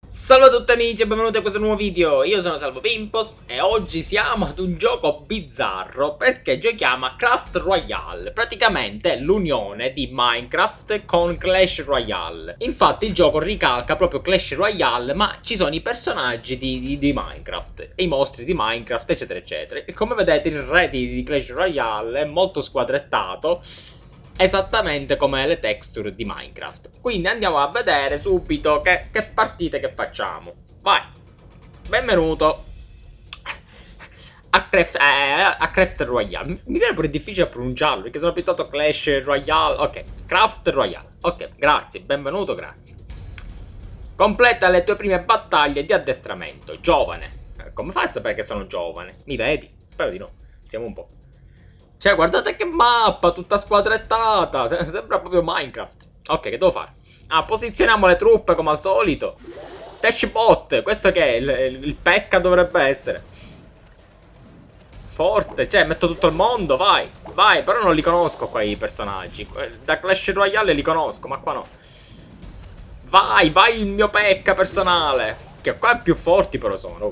Salve a tutti amici e benvenuti a questo nuovo video. Io sono Salvo Pimpos e oggi siamo ad un gioco bizzarro perché giochiamo a Craft Royale. Praticamente è l'unione di Minecraft con Clash Royale. Infatti il gioco ricalca proprio Clash Royale, ma ci sono i personaggi di Minecraft e i mostri di Minecraft eccetera eccetera. E come vedete il re di Clash Royale è molto squadrettato, esattamente come le texture di Minecraft. Quindi andiamo a vedere subito che partite che facciamo. Vai, benvenuto a Craft Royale. Mi viene pure difficile a pronunciarlo perché sono abituato a Clash Royale. Ok, Craft Royale. Ok, grazie, benvenuto, grazie. Completa le tue prime battaglie di addestramento. Giovane. Come fai a sapere che sono giovane? Mi vedi? Spero di no. Siamo un po'. Cioè, guardate che mappa, tutta squadrettata. Sembra proprio Minecraft. Ok, che devo fare? Ah, posizioniamo le truppe come al solito. Dashbot, questo che è? Il Pekka dovrebbe essere. Forte, cioè, metto tutto il mondo, vai. Vai, però non li conosco qua i personaggi. Da Clash Royale li conosco, ma qua no. Vai, vai il mio Pekka personale. Che qua più forti però sono.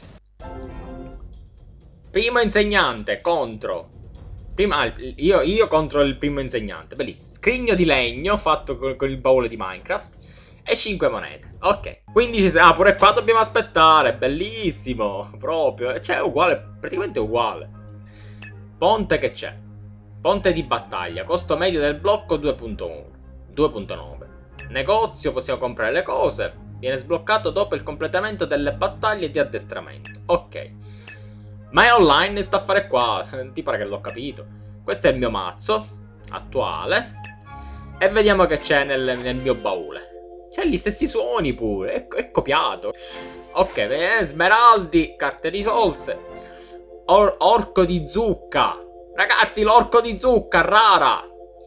Primo insegnante contro... io contro il primo insegnante. Bellissimo. Scrigno di legno fatto con il baule di Minecraft. E 5 monete. Ok. 15. Ah, pure qua dobbiamo aspettare. Bellissimo. Proprio. Cioè, è uguale. Praticamente uguale. Ponte che c'è. Ponte di battaglia. Costo medio del blocco 2.1. 2.9. Negozio. Possiamo comprare le cose. Viene sbloccato dopo il completamento delle battaglie di addestramento. Ok. Ma è online, sta a fare qua. Ti pare che l'ho capito. Questo è il mio mazzo attuale. E vediamo che c'è nel mio baule. C'è gli stessi suoni pure. È copiato. Ok, smeraldi, carte risolse. Orco di zucca. Ragazzi, l'orco di zucca, rara.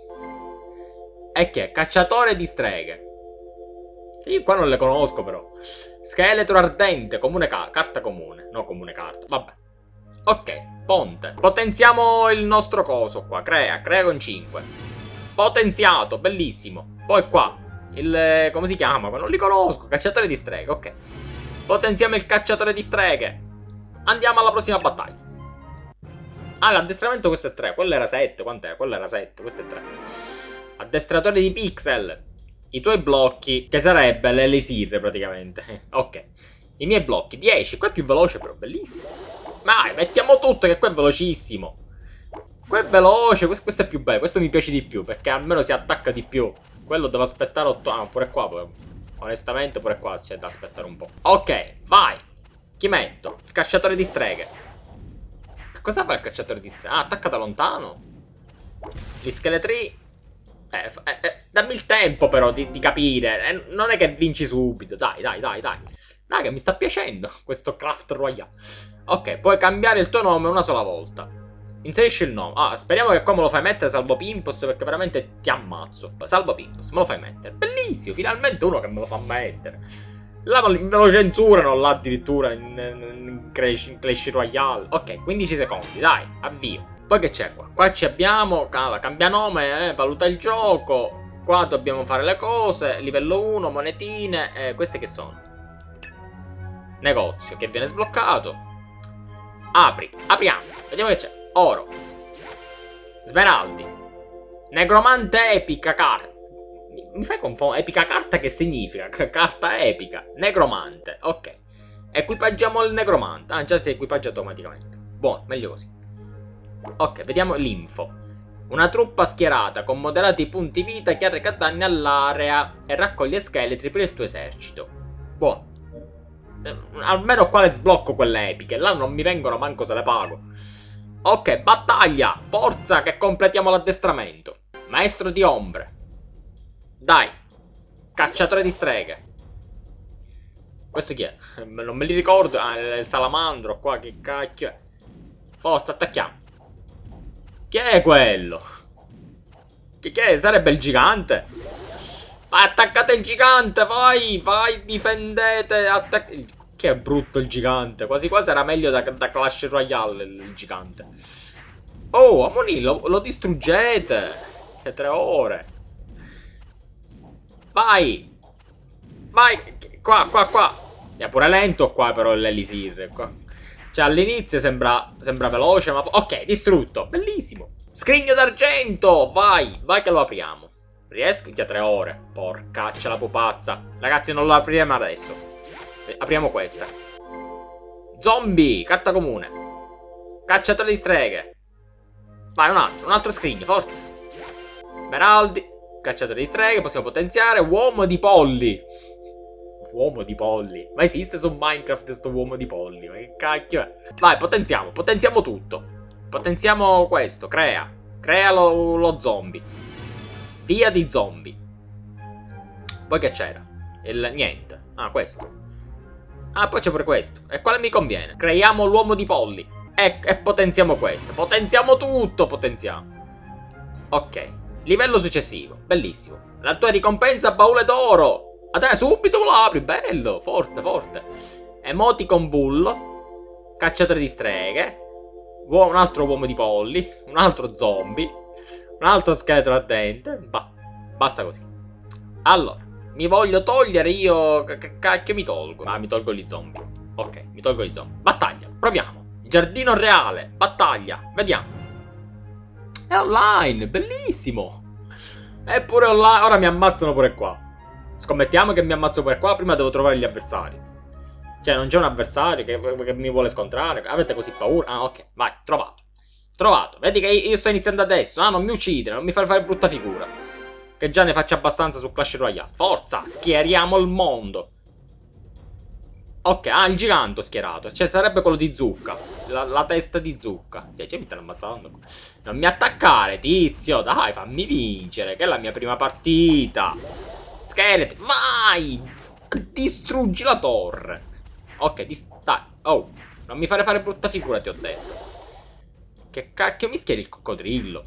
E che è? Cacciatore di streghe. Io qua non le conosco però. Scheletro ardente, comune carta comune. No, comune carta, vabbè. Ok, ponte. Potenziamo il nostro coso qua. Crea con 5. Potenziato, bellissimo. Poi qua, come si chiama? Non li conosco. Cacciatore di streghe, ok. Potenziamo il cacciatore di streghe. Andiamo alla prossima battaglia. Ah, l'addestramento questo è 3. Quello era 7. Quant'era? Quello era 7. Questo è 3. Addestratore di pixel. I tuoi blocchi, che sarebbe l'elisir praticamente. Ok. I miei blocchi, 10. Qua è più veloce però, bellissimo. Vai, mettiamo tutto che qua è velocissimo. Qua è veloce, questo è più bello. Questo mi piace di più perché almeno si attacca di più. Quello devo aspettare 8 anni. Pure qua, onestamente pure qua c'è da aspettare un po'. Ok, vai. Chi metto? Il cacciatore di streghe. Cosa fa il cacciatore di streghe? Ah, attacca da lontano. Gli scheletri. Dammi il tempo però di capire. Non è che vinci subito. Dai. Dai, che mi sta piacendo questo Craft Royale. Ok, puoi cambiare il tuo nome una sola volta. Inserisci il nome. Ah, speriamo che qua me lo fai mettere Salvo Pimpos, perché veramente ti ammazzo. Salvo Pimpos, me lo fai mettere. Bellissimo, finalmente uno che me lo fa mettere. Là me lo censurano là addirittura in Clash Royale. Ok, 15 secondi, dai, avvio. Poi che c'è qua? Qua ci abbiamo, cambia nome, valuta il gioco. Qua dobbiamo fare le cose, livello 1, monetine, queste che sono? Negozio che viene sbloccato. Apriamo. Vediamo che c'è. Oro. Smeraldi. Negromante epica carta. Mi fai confondere. Epica carta che significa? Carta epica. Negromante. Ok. Equipaggiamo il negromante. Ah, già si è equipaggiato automaticamente. Buono, meglio così. Ok, vediamo l'info. Una truppa schierata con moderati punti vita che arreca danni all'area e raccoglie scheletri per il tuo esercito. Buono. Almeno qua le sblocco quelle epiche. Là non mi vengono manco se le pago. Ok, battaglia. Forza che completiamo l'addestramento. Maestro di ombre. Dai. Cacciatore di streghe. Questo chi è? Non me li ricordo. Ah, il salamandro qua. Che cacchio è? Forza, attacchiamo. Chi è quello? Che è? Sarebbe il gigante? Attaccate il gigante. Vai, difendete. Che è brutto il gigante. Quasi quasi era meglio da Clash Royale il gigante. Oh, Amoni, lo distruggete. Che 3 ore. Vai. Qua. È pure lento qua però l'elisir. Cioè all'inizio sembra veloce, ma... Ok, distrutto. Bellissimo. Scrigno d'argento. Vai che lo apriamo. Riesco? Già 3 ore. Porcaccia la pupazza. Ragazzi, non lo apriremo adesso. Apriamo questa. Zombie, carta comune. Cacciatore di streghe. Vai, un altro scrigno, forza. Smeraldi, cacciatore di streghe, possiamo potenziare. Uomo di polli. Uomo di polli. Ma esiste su Minecraft sto uomo di polli? Ma che cacchio è? Vai, potenziamo tutto. Potenziamo questo, crea lo zombie. Via di zombie. Poi che c'era? Niente. Ah, questo. Ah, poi c'è pure questo. E quale mi conviene? Creiamo l'uomo di polli. E potenziamo questo. Potenziamo tutto, Ok. Livello successivo. Bellissimo. La tua ricompensa baule d'oro. Adesso subito lo apri. Bello. Forte. Emoticon bullo. Cacciatore di streghe. Un altro uomo di polli. Un altro zombie. Un altro scheletro ardente. Basta così. Allora. Mi voglio togliere io... Che cacchio mi tolgo? Ah, mi tolgo gli zombie. Ok, mi tolgo gli zombie. Battaglia, proviamo. Giardino reale, battaglia, vediamo. È online, bellissimo. È pure online, ora mi ammazzano pure qua. Scommettiamo che mi ammazzo pure qua, prima devo trovare gli avversari. Cioè, non c'è un avversario che mi vuole scontrare. Avete così paura? Ah, ok, vai, trovato. Vedi che io sto iniziando adesso. Ah, non mi uccidere, non mi fare brutta figura. Che già ne faccio abbastanza su Clash Royale. Forza, schieriamo il mondo. Ok, il gigante schierato. Cioè, sarebbe quello di zucca. La testa di zucca. Cioè, mi stanno ammazzando. Non mi attaccare, tizio. Dai, fammi vincere. Che è la mia prima partita. Scheletri, vai. Distruggi la torre. Ok, dai. Oh, non mi fare brutta figura, ti ho detto. Che cacchio mi schieri il coccodrillo?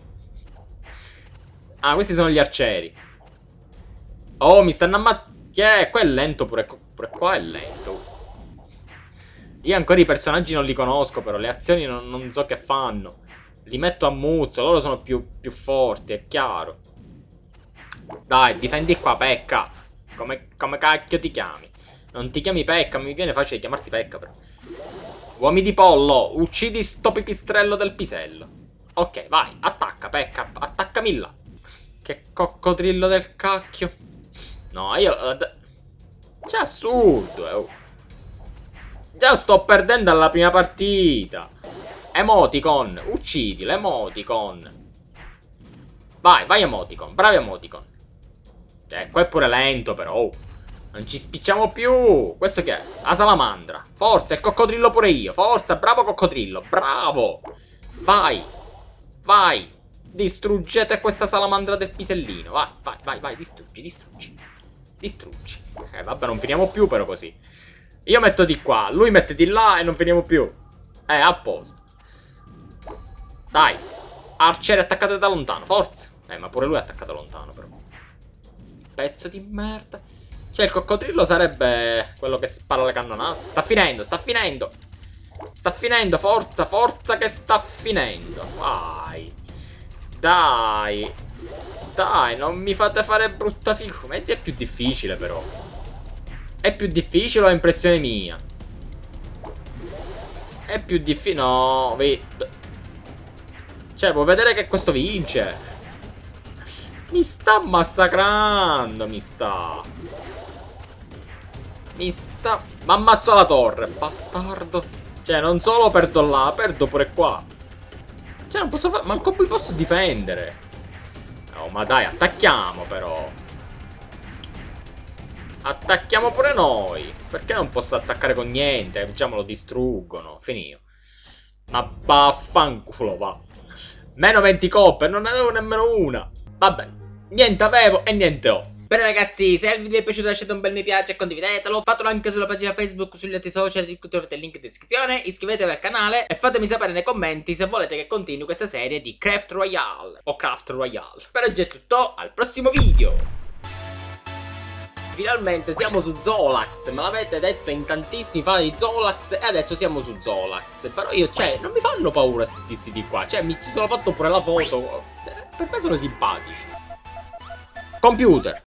Ah, questi sono gli arcieri. Oh, mi stanno ammazzando. Qua è lento pure qua è lento. Io ancora i personaggi non li conosco, però le azioni non so che fanno. Li metto a muzzo, loro sono più forti, è chiaro. Dai, difendi qua, Pecca. Come cacchio ti chiami? Non ti chiami Pecca, mi viene facile chiamarti Pecca, però. Uomini di pollo, uccidi sto pipistrello del pisello. Ok, vai, attacca, Pecca, attaccami là. Che coccodrillo del cacchio. No, io... C'è assurdo, oh. Già sto perdendo alla prima partita. Emoticon, uccidi l'emoticon. Vai emoticon, bravi emoticon. Qua è pure lento però. Oh. Non ci spicciamo più. Questo che è? La salamandra. Forza, il coccodrillo pure io. Forza, bravo coccodrillo, bravo. Vai. Distruggete questa salamandra del pisellino. Vai, distruggi. Vabbè, non finiamo più però così. Io metto di qua, lui mette di là e non finiamo più. A posto. Dai. Arciere attaccate da lontano, forza. Ma pure lui è attaccato da lontano però. Pezzo di merda. Cioè il coccodrillo sarebbe quello che spara le cannonate. Sta finendo. Forza che sta finendo. Vai. Dai, non mi fate fare brutta figura. È più difficile però. È più difficile o è impressione mia? È più difficile. No, cioè, puoi vedere che questo vince. Mi sta massacrando. Mi ammazzo la torre, bastardo. Cioè, non solo perdo là, perdo pure qua. Cioè, non posso fare... Manco poi posso difendere. Oh, ma dai, attacchiamo però. Attacchiamo pure noi. Perché non posso attaccare con niente? Diciamo lo distruggono. Finito. Ma vaffanculo, va. Meno 20 coppe, non ne avevo nemmeno una. Vabbè, niente avevo e niente ho. Bene ragazzi, se il video è piaciuto lasciate un bel mi piace e condividetelo. Fatelo anche sulla pagina Facebook, sugli altri social di cui trovate il link in descrizione. Iscrivetevi al canale e fatemi sapere nei commenti se volete che continui questa serie di Craft Royale o Craft Royale. Per oggi è tutto, al prossimo video. Finalmente siamo su Zolax. Me l'avete detto in tantissimi fan di Zolax e adesso siamo su Zolax. Però io, cioè, non mi fanno paura sti tizi di qua. Cioè, mi ci sono fatto pure la foto. Per me sono simpatici. Computer.